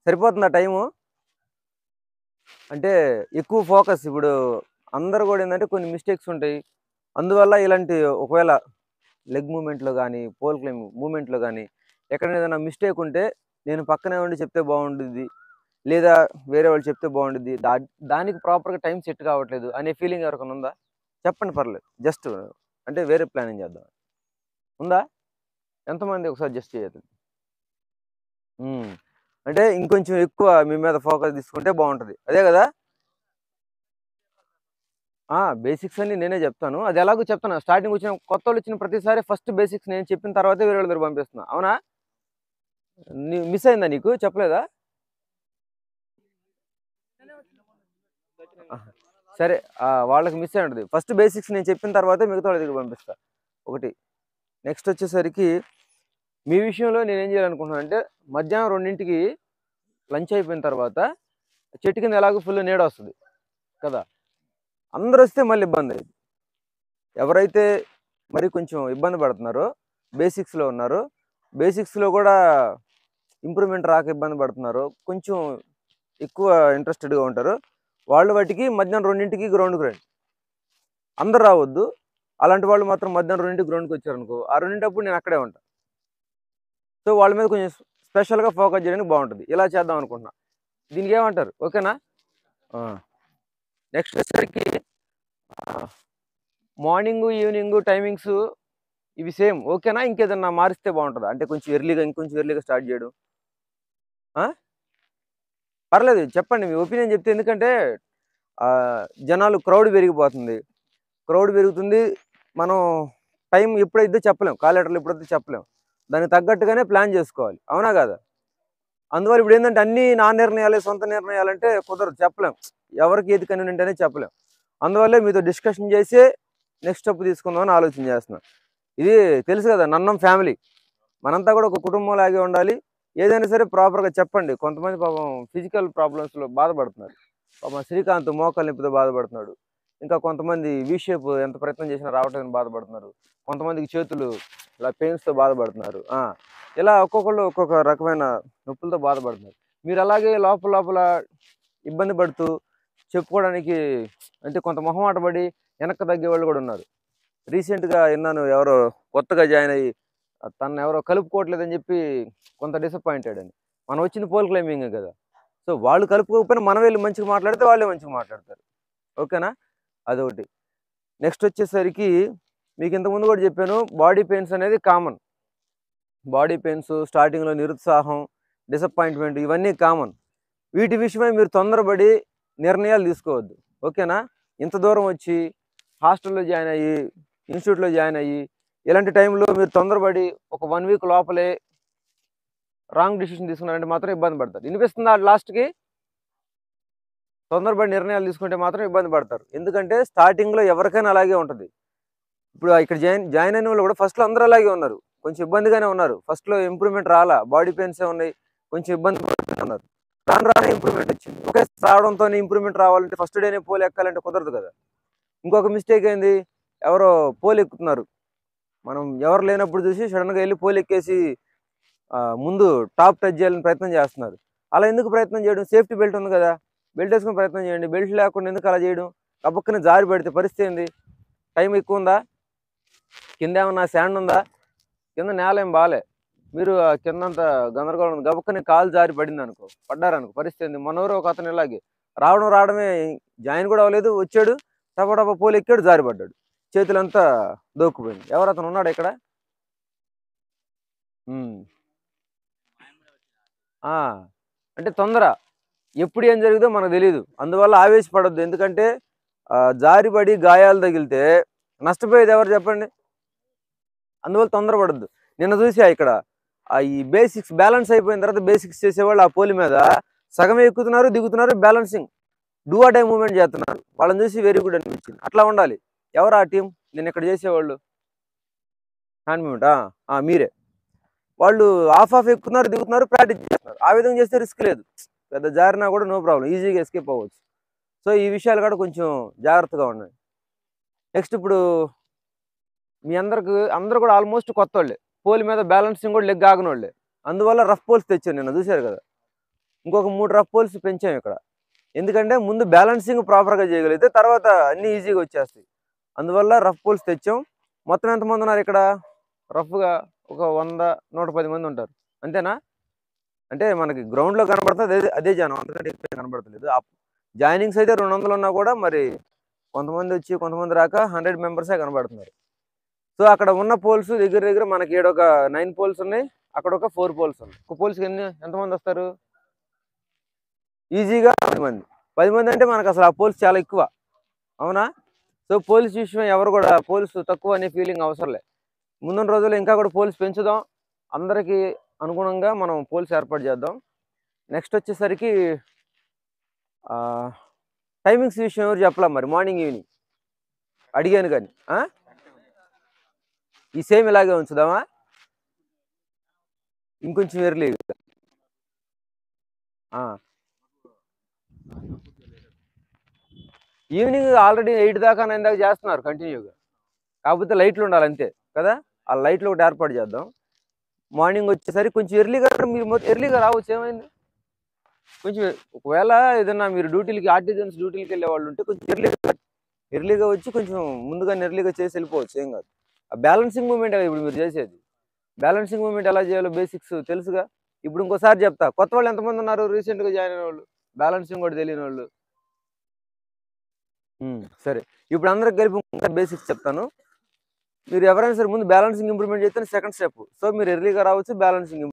సరిపోతుందా టైము? అంటే ఎక్కువ ఫోకస్ ఇప్పుడు అందరూ గూడా ఏందంటే కొన్ని మిస్టేక్స్ ఉంటాయి. అందువల్ల ఇలాంటి ఒకవేళ లెగ్ మూవ్‌మెంట్‌లో గాని, పోల్ క్లైంబ్ మూవ్‌మెంట్‌లో గాని ఎక్కడైనా ఏదైనా మిస్టేక్ ఉంటే నేను పక్కనే ఉండి చెప్తే బావుండుద్ది. లేదా వేరే వాళ్ళు చెప్తే బావుండుద్ది. దానికి ప్రాపర్‌గా టైం సెట్ కావట్లేదు అనే ఫీలింగ్ ఎవరికైనా ఉందా? చెప్పండి పర్లేదు. జస్ట్ అంటే వేరే ప్లానింగ్ చేద్దాం. ఉందా? ఎంతమంది ఒకసారి జస్ట్ చేయండి. హ్మ్. అంటే ఇంకొంచెం ఎక్కువ మీ మీద ఫోకస్ తీసుకుంటే బావుంటది. అదే గదా! బేసిక్స్ అన్నీ నేనే జెప్తాను. అది ఎలాగో చెప్తాను. స్టార్టింగ్ వచ్చిన కొత్తోళ్ళొచ్చిన ప్రతిసారి ఫస్ట్ బేసిక్స్ నేను చెప్పిన తర్వాతే వేరే వాళ్ళ దగ్గరికి పంపిస్తున్నా. అవునా? మిస్ అయిందా నీకు? చెప్పలేదా? ఆహా! సరే. వాళ్ళకి మిస్ అయి ఉంటది. ఫస్ట్ బేసిక్స్ నేను చెప్పిన తర్వాతే మిగతా వాళ్ళ దగ్గరికి పంపిస్తా. ఒకటి. నెక్స్ట్ వచ్చేసరికి మీ విషయంలో నేనేం చేయాలనుకుంటున్నానంటే మధ్యాహ్నం 2కి లంచ్ అయిపోయిన తర్వాత చెట్టు కింద ఎలాగో ఫుల్ నీడొస్తది కదా! అందరొస్తే మళ్ళీ ఇబ్బందయిద్ది. ఎవరైతే మరి కొంచెం ఇబ్బంది పడుతున్నారో, బేసిక్స్‌లో ఉన్నారో, బేసిక్స్‌లో గూడా ఇంప్రూవ్‌మెంట్ రాక ఇబ్బంది పడుతున్నారో, కొంచెం ఎక్కువ ఇంట్రెస్టెడ్‌గా ఉంటారో, వాళ్ళు వాటికి మధ్యాహ్నం 2కి గ్రౌండ్‌కి రండి. అందరూ రావద్దు. అలాంటి వాళ్ళు మాత్రం మధ్యాహ్నం 2కి గ్రౌండ్‌కొచ్చారనుకో, ఆ 2 నేను అక్కడే ఉంటా. సో, వాళ్ళ మీద కొంచెం స్పెషల్‌గా ఫోకస్ చేయడానికి బావుంటది. ఇలా చేద్దాం అనుకుంటున్నా. దీనికేమంటారు? ఓకేనా? ఆ! నెక్స్ట్ వచ్చేసరికి ఆహ్, మార్నింగు, ఈవినింగు టైమింగ్సు ఇవి సేమ్ ఓకేనా? ఇంకేదన్నా మారిస్తే బావుంటదా? అంటే కొంచెం ఎర్లీగా ఇంకొంచెం ఎర్లీగా స్టార్ట్ జేయడం. ఆ! పర్లేదు చెప్పండి. మీ ఒపీనియన్ చెప్తే ఎందుకంటే జనాలు క్రౌడ్ పెరిగిపోతుంది. క్రౌడ్ పెరుగుతుంది. మనం టైం ఎప్పుడైద్దో చెప్పలేం. కాలిడార్‌లో ఎప్పుడైద్దో చెప్పలేం. దానికి తగ్గట్టుగానే ప్లాన్ జేసుకోవాలి. అవునా గాదా? అందువల్ల ఇప్పుడేందంటే అన్నీ నా నిర్ణయాలే, సొంత నిర్ణయాలంటే కుదరదు చెప్పలేం. ఎవరికి ఏది కన్వీనియంట్ అనేది చెప్పలేం. అందువల్లే మీతో డిస్కషన్ జేసే నెక్స్ట్ స్టెప్ తీసుకుందాం అని ఆలోచన జేస్తున్నా. ఇది తెలుసు గదా! నన్నం ఫ్యామిలీ. మనంతా గూడా ఒక కుటుంబంలాగే ఉండాలి. ఏదైనా సరే ప్రాపర్‌గా చెప్పండి. కొంతమంది పాపం ఫిజికల్ ప్రాబ్లమ్స్‌లో బాధపడుతున్నారు. పాపం శ్రీకాంత్ మోకాళ్ళ నొప్పితో బాధపడుతున్నాడు. ఇంకా కొంతమంది వి షేప్ ఎంత ప్రయత్నం చేసినా రావట్లేదని బాధపడుతున్నారు. కొంతమందికి చేతులు ఇలా పెయిన్స్‌తో బాధపడుతున్నారు. ఇలా ఒక్కొక్కళ్ళు ఒక్కొక్క రకమైన నొప్పులతో బాధపడుతున్నారు. మీరలాగే లోపల లోపల ఇబ్బంది పడుతూ చెప్పుకోవడానికి అంటే కొంత మొహమాట పడి వెనక్కి తగ్గేవాళ్ళు గూడా ఉన్నారు. రీసెంట్‌గా ఇన్నాను ఎవరో కొత్తగా జాయిన్ అయ్యి తననెవరో కలుపుకోవట్లేదని జెప్పి కొంత డిసప్పాయింటెడ్ అని. మనం వచ్చింది పోల్ క్లైంబింగే గదా! సో, వాళ్ళు కలుపుకోకపోయినా మనం వెళ్లి మంచిగా మాట్లాడితే వాళ్ళే మంచిగా మాట్లాడతారు. ఓకేనా? అదొకటి. నెక్స్ట్ వచ్చేసరికి మీకు ఇంతకు ముందు గూడా జెప్పాను. బాడీ పెయిన్స్ అనేది కామన్. బాడీ పెయిన్స్, స్టార్టింగ్‌లో నిరుత్సాహం, డిసప్పాయింట్‌మెంట్ ఇవన్నీ కామన్. వీటి విషయమై మీరు తొందరపడి నిర్ణయాలు తీసుకోవద్దు. ఓకేనా? ఇంత దూరం వచ్చి హాస్టల్‌లో జాయిన్ అయ్యి, ఇన్‌స్టిట్యూట్‌లో జాయిన్ అయ్యి, ఇలాంటి టైంలో మీరు తొందరపడి ఒక 1 వీక్ లోపలే రాంగ్ డెసిషన్ తీసుకున్నారంటే మాత్రం ఇబ్బంది పడతారు. ఇనిపిస్తుందా లాస్ట్‌కి? తొందరపడి నిర్ణయాలు తీసుకుంటే మాత్రం ఇబ్బంది పడతారు. ఎందుకంటే స్టార్టింగ్‌లో ఎవరికైనా అలాగే ఉంటది. ఇప్పుడు ఇక్కడ జాయిన్ అయిన వాళ్ళు కూడా ఫస్ట్‌లో అందరూ అలాగే ఉన్నారు. కొంచెం ఇబ్బందిగానే ఉన్నారు. ఫస్ట్‌లో ఇంప్రూవ్‌మెంట్ రాలా. బాడీ పెయిన్సే ఉన్నాయి. కొంచెం ఇబ్బంది పడుతున్నారు. రాను రాను ఇంప్రూవ్‌మెంట్ వచ్చింది. ఒకేసారి రావడంతోనే ఇంప్రూవ్‌మెంట్ రావాలంటే ఫస్ట్ డేనే పోల్ ఎక్కాలంటే కుదరదు కదా! ఇంకొక మిస్టేక్ ఏంది? ఎవరో పోల్ ఎక్కుతున్నారు. మనం ఎవరు లేనప్పుడు చూసి సడెన్‌గా ఎళ్లి పోల్ ఎక్కేసి ముందు టాప్ టచ్ చేయాలని ప్రయత్నం చేస్తున్నారు. అలా ఎందుకు ప్రయత్నం చేయడం? సేఫ్టీ బెల్ట్ ఉంది కదా! బెల్ట్ ఏసుకొని ప్రయత్నం చేయండి. బెల్ట్ లేకుండా ఎందుకు అలా చేయడం? గబుక్కన జారి పడితే పరిస్థితి ఏంది? టైం ఎక్కువ ఉందా? కిందేమన్నా శాండ్ ఉందా? కింద నేల ఏం బాలే. మీరు కిందంతా గందరగోళం ఉంది. గబుక్కన కాలు జారి పడిందనుకో, పడ్డారనుకో పరిస్థితి ఏంది? మొన్నెవరో ఒకతను ఇలాగే రావడమే జాయిన్ కూడా అవ్వలేదు. వచ్చాడు టపా టపా పోల్ ఎక్కాడు జారి పడ్డాడు. చేతులంతా దోక్కుపోయింది. ఎవరతను ఉన్నాడా ఇక్కడ? హ్మ్. ఆ! అంటే తొందర. ఎప్పుడు ఏం జరిగిద్దో మనకు తెలీదు. అందువల్ల ఆవేశపడొద్దు. ఎందుకంటే జారిపడి గాయాలు తగిలితే నష్టపోయేది ఎవరు చెప్పండి? అందువల్ల తొందరపడొద్దు. నిన్న చూసా ఇక్కడ ఈ బేసిక్స్ బ్యాలెన్స్ అయిపోయిన తర్వాత బేసిక్స్ చేసేవాళ్ళు ఆ పోల్ మీద సగమే ఎక్కుతున్నారు, దిగుతున్నారు balancing. Do or die movement చేస్తున్నారు. వాళ్ళని చూసి వెరీ గుడ్ అనిపించింది. అట్లా ఉండాలి. ఎవరు ఆ టీమ్? నిన్న ఇక్కడ చేసేవాళ్ళు? Hand movement. మీరే. వాళ్ళు హాఫ్ హాఫ్ ఎక్కుతున్నారు, దిగుతున్నారు, ప్రాక్టీస్ చేస్తున్నారు. ఆ విధంగా చేస్తే రిస్క్ లేదు. పెద్ద జారినా కూడా నో ప్రాబ్లమ్. ఈజీగా ఎస్కేప్ అవ్వచ్చు. సో, ఈ విషయాలు కూడా కొంచెం జాగ్రత్తగా ఉండండి. నెక్స్ట్ ఇప్పుడు మీ అందరూ కూడా ఆల్మోస్ట్ కొత్తోళ్ళే. పోల్ మీద బ్యాలెన్సింగ్ కూడా లెగ్ ఆగనోళ్ళే. అందువల్ల రఫ్ పోల్స్ తెచ్చాను నిన్న చూసారు కదా! ఇంకొక 3 రఫ్ పోల్స్ పెంచాం ఇక్కడ. ఎందుకంటే ముందు బ్యాలెన్సింగ్ ప్రాపర్‌గా చేయగలిగితే తర్వాత అన్నీ ఈజీగా వచ్చేస్తాయి. అందువల్ల రఫ్ పోల్స్ తెచ్చాం. మొత్తం ఎంతమంది ఉన్నారు ఇక్కడ? రఫ్‌గా ఒక 100, 110 మంది ఉంటారు. అంతేనా? అంటే మనకి గ్రౌండ్‌లో కనబడుతుంది అదే జనం. అంతకంటే ఎక్కువ కనబడతలేదు. జాయినింగ్స్ అయితే 200 ఉన్నా కూడా మరి కొంతమంది వచ్చి కొంతమంది రాక 100 మెంబర్సే కనబడుతున్నారు. సో, అక్కడ ఉన్న పోల్స్ దగ్గర దగ్గర మనకి ఈడొక 9 పోల్స్ ఉన్నాయి. అక్కడ ఒక 4 పోల్స్ ఉన్నాయి. ఒక పోల్స్‌కి ఎంతమంది వస్తారు? ఈజీగా 10 మంది. 10 మంది అంటే మనకసలు ఆ పోల్స్ చాలా ఎక్కువ. అవునా? సో, పోల్స్ విషయం ఎవరు కూడా పోల్స్ తక్కువ అనే ఫీలింగ్ అవసరం లే. ముందున్న రోజుల్లో ఇంకా కూడా పోల్స్ పెంచుదాం. అందరికీ అనుగుణంగా మనం పోల్స్ ఏర్పాటు చేద్దాం. నెక్స్ట్ వచ్చేసరికి ఆహ్, టైమింగ్స్ విషయం ఎవరు చెప్పలా మరి మార్నింగ్, ఈవినింగ్ అడిగాను గాని. ఆ! ఈ సేమ్ ఇలాగే ఉంచుదామా? ఇంకొంచెం ఎర్లీగా. ఆ! ఈవినింగ్ ఆల్రెడీ 8 దాకా, 9 దాకా చేస్తున్నారు కంటిన్యూగా. కాకపోతే లైట్లుండాలి అంతే. కదా! ఆ లైట్లు ఒకటి ఏర్పాటు చేద్దాం. మార్నింగ్ వచ్చేసరికి కొంచెం ఎర్లీగా మీరు ఎర్లీగా రావచ్చు ఏమైంది? కొంచెం ఒకవేళ ఏదన్నా మీరు ఆర్టిజన్స్ డ్యూటీలకెళ్ళే వాళ్ళుంటే కొంచెం ఎర్లీగా వచ్చి కొంచెం ముందుగానే ఎర్లీగా చేసి వెళ్ళిపోవచ్చు. ఏం కాదు. ఆ బ్యాలెన్సింగ్ మూవ్‌మెంటే కదా ఇప్పుడు మీరు చేసేది. బ్యాలెన్సింగ్ మూవ్‌మెంట్ ఎలా చేయాలో బేసిక్స్ తెలుసుగా. ఇప్పుడు ఇంకోసారి చెప్తా. కొత్తవాళ్ళు ఎంతమందున్నారు రీసెంట్‌గా జాయిన్ అయినోళ్ళు? బ్యాలెన్సింగ్ కూడా తెలియనోళ్ళు? సరే. ఇప్పుడు అందరికి కలిపి ఇంకోసారి బేసిక్స్ చెప్తాను. మీరు ఎవరైనా సరే ముందు బ్యాలెన్సింగ్ ఇంప్రూవ్‌మెంట్ చేస్తేనే సెకండ్ స్టెప్. సో, మీరు ఎర్లీగా రావచ్చు. బ్యాలెన్సింగ్